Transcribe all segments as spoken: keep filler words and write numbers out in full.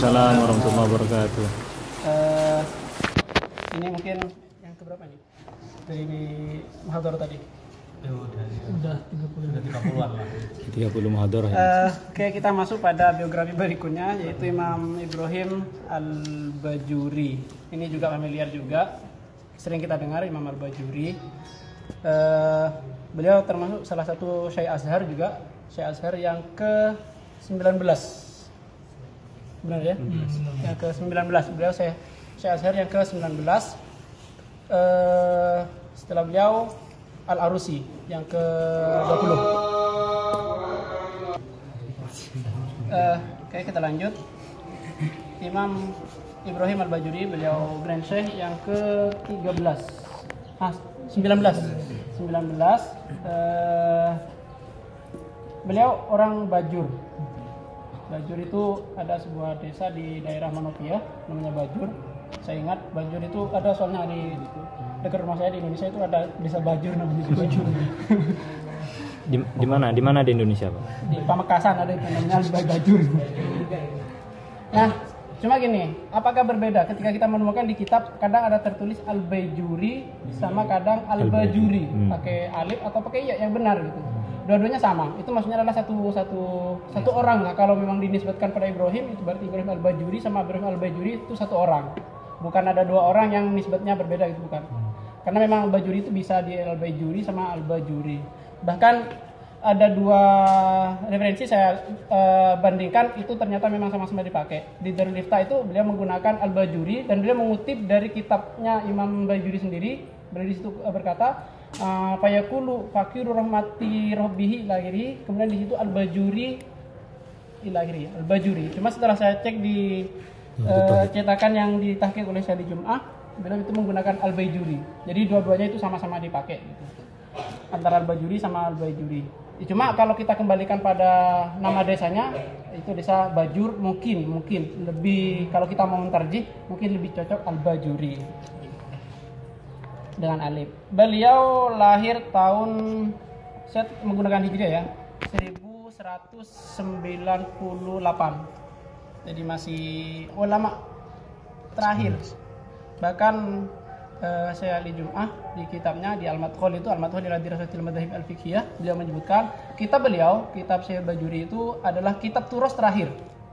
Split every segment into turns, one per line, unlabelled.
Waalaikumsalam warahmatullahi wabarakatuh.
Uh, ini mungkin yang keberapa nih dari muhadharah tadi?
Ya, udah,
udah tiga puluh
udah tiga puluhan lah.
tiga puluh muhadharah. Ya.
Uh, Oke, kita masuk pada biografi berikutnya, yaitu Imam Ibrahim Al-Bajuri. Ini juga familiar juga, sering kita dengar Imam Al-Bajuri. Uh, beliau termasuk salah satu Syekh Azhar juga, Syekh Azhar yang ke sembilan belas. Benar ya? Hmm. Yang ke sembilan belas. Beliau Syekh Syekh Azhar yang ke sembilan belas. Uh, setelah beliau Al-Arusi yang ke dua puluh. Uh, Oke, kita lanjut. Imam Ibrahim Al-Bajuri, beliau Grand Syekh yang ke tiga belas. Ah, sembilan belas. sembilan belas. Uh, beliau orang Bajur. Bajur itu ada sebuah desa di daerah Manopia, namanya Bajur. Saya ingat Bajur itu ada soalnya di dekat rumah saya di Indonesia itu ada desa Bajur namanya Bajur.
Di, di mana? Di mana di Indonesia, Pak?
Di Pamekasan ada yang namanya Bajur. Nah, cuma gini, apakah berbeda ketika kita menemukan di kitab kadang ada tertulis Al-Bajuri sama kadang Al-Bajuri, hmm. pakai alif atau pakai ya yang benar gitu. Dua-duanya sama. Itu maksudnya adalah satu satu satu orang. Nah, kalau memang dinisbatkan pada Ibrahim itu berarti Ibrahim Al-Bajuri sama Ibrahim Al-Bajuri itu satu orang. Bukan ada dua orang yang nisbatnya berbeda gitu, bukan. Karena memang Al-Bajuri itu bisa di Al-Bajuri sama Al-Bajuri. Bahkan ada dua referensi saya uh, bandingkan itu ternyata memang sama-sama dipakai. Di Darul Iftah itu beliau menggunakan Al-Bajuri dan beliau mengutip dari kitabnya Imam Bajuri sendiri. Beliau di situ berkata, fayaqulu faqiru rahmati rabbihi ilahiri, kemudian di situ Al-Bajuri ilahiri, Al-Bajuri. Cuma setelah saya cek di uh, cetakan yang ditahqiq oleh Syadi Jum'ah, beliau itu menggunakan Al-Bajuri. Jadi dua-duanya itu sama-sama dipakai gitu. Antara Al-Bajuri sama Al-Bajuri. Cuma kalau kita kembalikan pada nama desanya, itu desa Bajur, mungkin mungkin lebih, kalau kita mau mentarjih mungkin lebih cocok Al-Bajuri dengan alif. Beliau lahir tahun, saya menggunakan hijriah ya, seribu seratus sembilan puluh delapan. Jadi masih ulama terakhir. Bahkan Uh, saya Ali Jum'ah di kitabnya di Al-Madkhul itu Al-Madkhul ila Dirasatil Madzahib Al-Fiqhiyah, beliau menyebutkan kitab beliau, kitab Syekh Bajuri itu adalah kitab turos terakhir.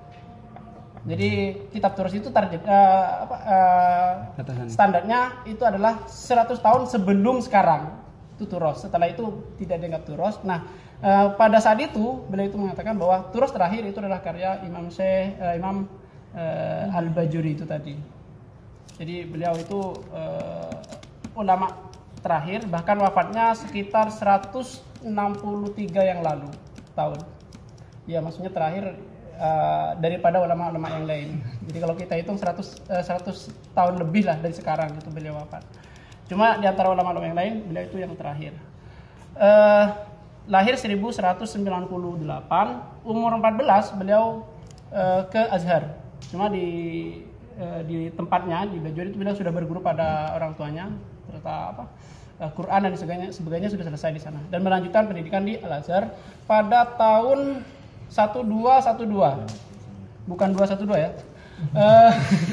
Jadi kitab turos itu target uh, apa, uh, standarnya itu adalah seratus tahun sebelum sekarang. Itu turos. Setelah itu tidak dianggap turos. Nah, uh, pada saat itu beliau itu mengatakan bahwa turos terakhir itu adalah karya Imam Syekh uh, Imam uh, Al-Bajuri itu tadi. Jadi beliau itu uh, ulama terakhir, bahkan wafatnya sekitar seratus enam puluh tiga yang lalu tahun. Ya, maksudnya terakhir uh, daripada ulama-ulama yang lain. Jadi kalau kita hitung seratus, uh, seratus tahun lebih lah dari sekarang itu beliau wafat. Cuma di antara ulama-ulama yang lain, beliau itu yang terakhir. Uh, lahir seribu seratus sembilan puluh delapan, umur empat belas beliau uh, ke Azhar. Cuma di di tempatnya di Bajuri itu beliau sudah berguru pada orang tuanya, serta apa Quran dan sebagainya, sebagainya sudah selesai di sana dan melanjutkan pendidikan di Al-Azhar pada tahun seribu dua ratus dua belas, bukan dua ratus dua belas ya. Uh,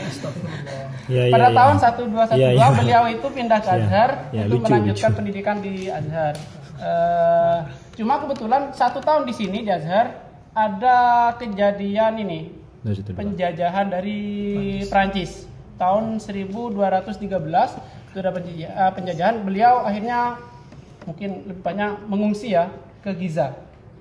ya, ya pada ya, tahun ya. seribu dua ratus dua belas ya, ya. Beliau itu pindah ke Azhar ya, ya, untuk lucu, melanjutkan lucu. pendidikan di Azhar. Uh, cuma kebetulan satu tahun di sini di Azhar ada kejadian ini. Penjajahan dari Prancis tahun seribu dua ratus tiga belas itu ada penjajahan. Beliau akhirnya mungkin lebih banyak mengungsi ya ke Giza.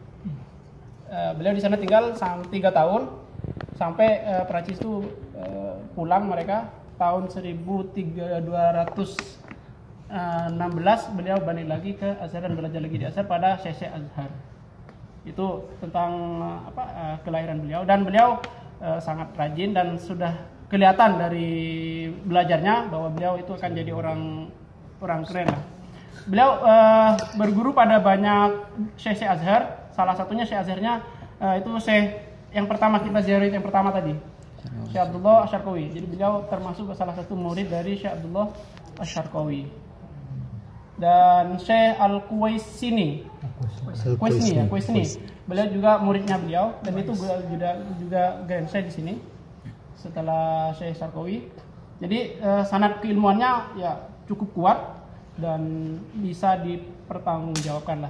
Beliau di sana tinggal sampai tiga tahun sampai Prancis itu pulang mereka tahun seribu dua ratus enam belas beliau balik lagi ke Azhar dan belajar lagi di Azhar pada Syekh Azhar. Itu tentang apa kelahiran beliau, dan beliau Uh, sangat rajin dan sudah kelihatan dari belajarnya bahwa beliau itu akan jadi orang orang keren lah. Beliau uh, berguru pada banyak Syekh Azhar, salah satunya Syekh Azharnya uh, itu Syekh yang pertama kita ziarah yang pertama tadi, Syekh Abdullah Asy-Syarqawi. Jadi beliau termasuk salah satu murid dari Syekh Abdullah Asy-Syarqawi. Dan Syekh Al-Quwaisini, Quwaisini ya, Quwaisini. Beliau juga muridnya beliau dan itu juga juga grand Syekh di sini. setelah Syekh Sarqawi. Jadi eh, sanad keilmuannya ya cukup kuat dan bisa dipertanggungjawabkan lah.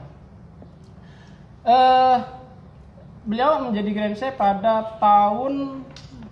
Eh, beliau menjadi Grand Syekh pada tahun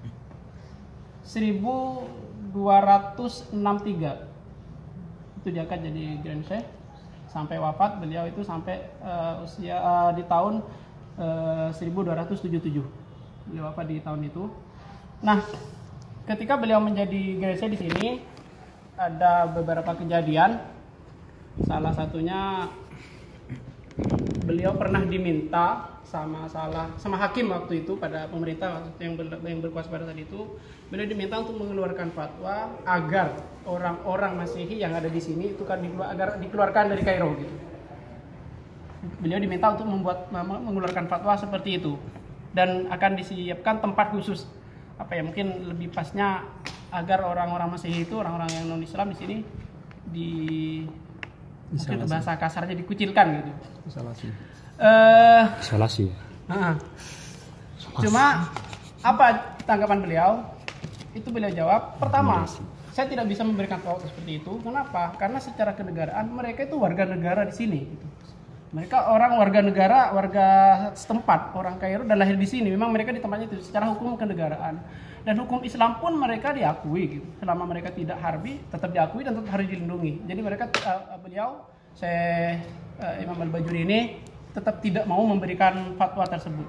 seribu dua ratus enam puluh tiga. Itu diangkat jadi Grand Syekh sampai wafat beliau itu sampai uh, usia uh, di tahun uh, seribu dua ratus tujuh puluh tujuh. Beliau wafat di tahun itu. Nah, ketika beliau menjadi Grand Syekh di sini ada beberapa kejadian. Salah satunya beliau pernah diminta sama salah sama hakim waktu itu pada pemerintah yang, ber, yang berkuasa pada saat itu, beliau diminta untuk mengeluarkan fatwa agar orang-orang Masehi yang ada di sini itu kan dikeluar, agar dikeluarkan dari Kairo gitu. Beliau diminta untuk membuat mengeluarkan fatwa seperti itu dan akan disiapkan tempat khusus apa ya mungkin lebih pasnya agar orang-orang Masehi itu orang-orang yang non Islam di sini di mungkin bahasa kasarnya dikucilkan gitu.
Isolasi.
Uh,
Isolasi.
Uh, cuma apa tanggapan beliau? Itu beliau jawab, pertama, saya tidak bisa memberikan fatwa seperti itu. Kenapa? Karena secara kenegaraan mereka itu warga negara di sini. Gitu. Mereka orang warga negara, warga setempat, orang Kairo dan lahir di sini. Memang mereka di tempatnya itu secara hukum kenegaraan. Dan hukum Islam pun mereka diakui. Gitu. Selama mereka tidak harbi, tetap diakui dan tetap harus dilindungi. Jadi mereka, uh, beliau, saya uh, Imam Al-Bajuri ini tetap tidak mau memberikan fatwa tersebut.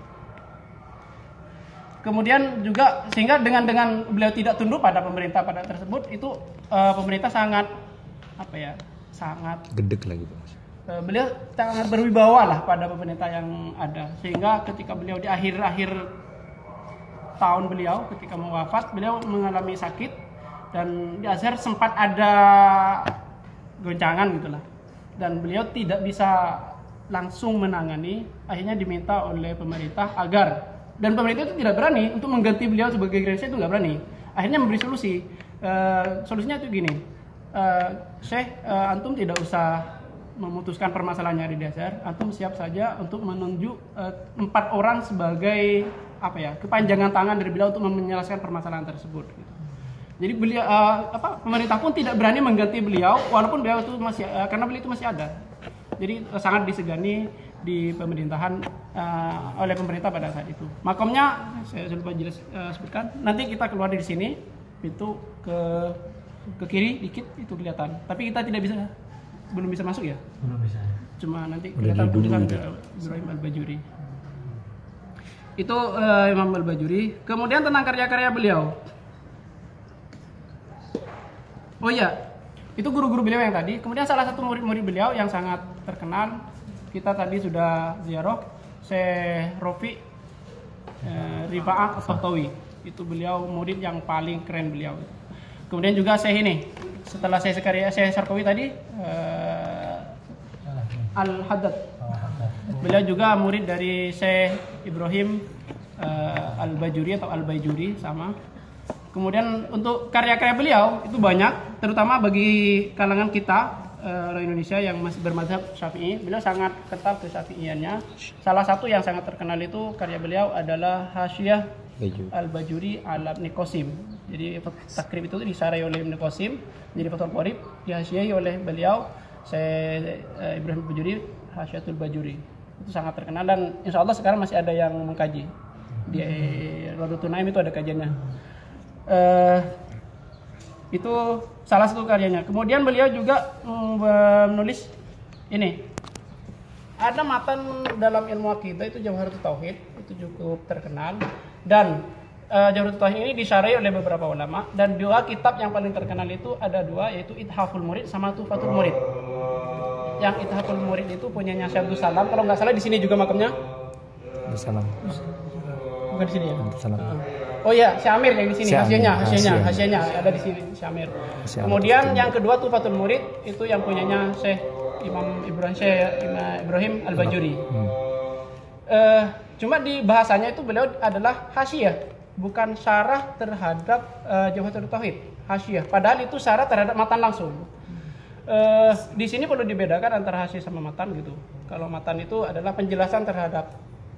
Kemudian juga sehingga dengan dengan beliau tidak tunduk pada pemerintah pada tersebut itu uh, pemerintah sangat apa ya sangat
Gedek lagi Bang.
Uh, beliau sangat berwibawa lah pada pemerintah yang ada sehingga ketika beliau di akhir-akhir tahun beliau ketika mau wafat beliau mengalami sakit dan di Azhar sempat ada goncangan gitulah dan beliau tidak bisa langsung menangani, akhirnya diminta oleh pemerintah agar dan pemerintah itu tidak berani untuk mengganti beliau sebagai Grand Syekh, itu nggak berani. Akhirnya memberi solusi. Uh, solusinya itu gini, uh, Syekh uh, antum tidak usah memutuskan permasalahannya di dasar, antum siap saja untuk menunjuk uh, empat orang sebagai apa ya kepanjangan tangan dari beliau untuk menyelesaikan permasalahan tersebut. Gitu. Jadi beliau uh, apa pemerintah pun tidak berani mengganti beliau walaupun beliau itu masih uh, karena beliau itu masih ada. Jadi sangat disegani di pemerintahan uh, oleh pemerintah pada saat itu. Makamnya saya lupa jelas uh, sebutkan. Nanti kita keluar dari sini, pintu ke ke kiri dikit itu kelihatan. Tapi kita tidak bisa belum bisa masuk ya?
Belum bisa.
Cuma nanti kelihatan tulisan Ibrahim Al-Bajuri. Itu uh, Imam Al-Bajuri. Kemudian tentang karya-karya beliau. Oh iya. Itu guru-guru beliau yang tadi. Kemudian salah satu murid-murid beliau yang sangat terkenal, kita tadi sudah ziarah, Syekh Rofi eh, Rifa'ah At-Tahtawi. Itu beliau murid yang paling keren beliau. Kemudian juga Syekh ini, setelah Syekh Zakaria, Syekh Sarqawi tadi, eh, Al-Haddad. Beliau juga murid dari Syekh Ibrahim eh, Al-Bajuri atau Al-Bajuri sama. Kemudian untuk karya-karya beliau itu banyak, terutama bagi kalangan kita uh, orang Indonesia yang masih bermadzhab Syafi'i. Beliau sangat kental ke Syafi'iannya. Salah satu yang sangat terkenal itu karya beliau adalah Hasyiah Al-Bajuri ala Ibnu Qasim. Jadi takrib itu disarai oleh Ibnu Qasim, jadi Fathul Qorib dihasyiahi oleh beliau Syekh uh, Ibrahim Al-Bajuri, Hasyiatul Bajuri. Itu sangat terkenal dan insya Allah sekarang masih ada yang mengkaji. Di Rodatul Naim itu ada kajiannya. Uh, itu salah satu karyanya. Kemudian beliau juga menulis ini. Ada matan dalam ilmu akidah itu Jawharatul Tauhid, itu cukup terkenal dan uh, Jawharatul Tauhid ini disyarahi oleh beberapa ulama dan dua kitab yang paling terkenal itu ada dua yaitu Ithaful Murid sama Tuhfatul Murid. Yang Ithaful Murid itu punyanya Syekh Abdus Salam, kalau nggak salah di sini juga makamnya.
Abdus Salam.
Bukan di sini ya?
Abdus Salam.
Uh. Oh iya, Syamir yang di sini, hasilnya, hasilnya, hasilnya ada di sini, Syamir. Kemudian yang kedua tuh Fathul Murid itu yang punyanya Syekh Imam Ibrahim Syekh Ibrahim Al-Bajuri. Hmm. Uh, cuma di bahasanya itu beliau adalah hasyiah, bukan syarah terhadap uh, Jawharatul Tauhid, hasyiah. Padahal itu syarah terhadap matan langsung. Uh, di sini perlu dibedakan antara hasyiah sama matan gitu. Kalau matan itu adalah penjelasan terhadap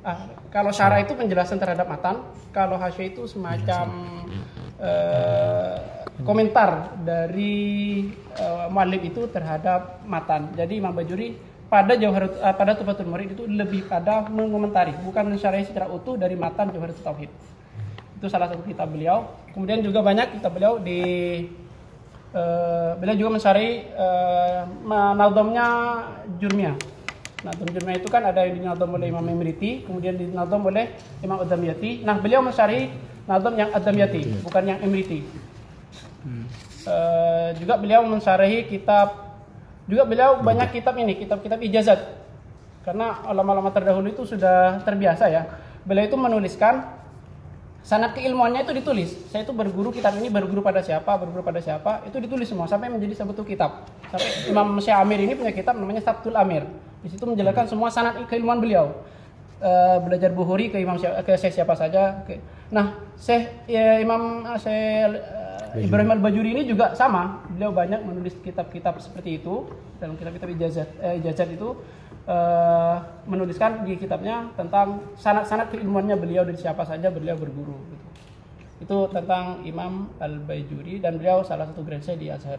Ah, kalau syarah itu penjelasan terhadap matan, kalau hasyiah itu semacam uh, komentar dari uh, muallif itu terhadap matan. Jadi Imam Bajuri pada Jauharat uh, pada Tuhfatul Murid itu lebih pada mengomentari, bukan mensyarahi secara utuh dari matan Jauharatul Tauhid. Itu salah satu kitab beliau. Kemudian juga banyak kitab beliau di uh, beliau juga mensyarahi uh, nadhamnya Jurmiyah. Nadham Jurmiyah itu kan ada yang dinadham oleh Imam Imriti, kemudian dinadham oleh Imam Ad-Damyati. Nah, beliau mensyarahi nadham yang Ad-Damyati, bukan yang Imriti. Hmm. Uh, juga beliau mensyarahi kitab, juga beliau banyak kitab ini, kitab-kitab ijazat. Karena ulama-ulama terdahulu itu sudah terbiasa ya. Beliau itu menuliskan sanad keilmuannya itu ditulis. Saya itu berguru kitab ini, berguru pada siapa, berguru pada siapa, itu ditulis semua sampai menjadi satu kitab. Sampai Imam Syekh Amir ini punya kitab namanya Sabtul Amir. Di situ menjelaskan semua sanad keilmuan beliau. E, belajar Bukhari ke Imam Syekh, ke Syekh siapa saja. Ke, nah, Syekh ya, Imam Syekh uh, Ibrahim Al-Bajuri ini juga sama. Beliau banyak menulis kitab-kitab seperti itu dalam kitab-kitab ijazat. Eh, ijazat itu Uh, menuliskan di kitabnya tentang sanad-sanad keilmuannya beliau dari siapa saja beliau berguru gitu. Itu tentang Imam Al-Bajuri dan beliau salah satu grandsir di Azhar.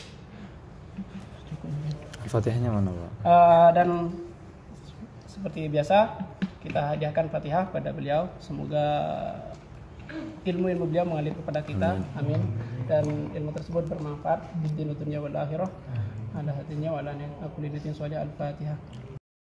Fatihahnya mana, Pak?
Uh, dan seperti biasa kita hadiahkan Fatihah pada beliau, semoga ilmu-ilmu beliau mengalir kepada kita. Amin. Dan ilmu tersebut bermanfaat di dunia wal akhirah. Ala hatinya wa ala aku lidatin soalnya Al-Fatihah.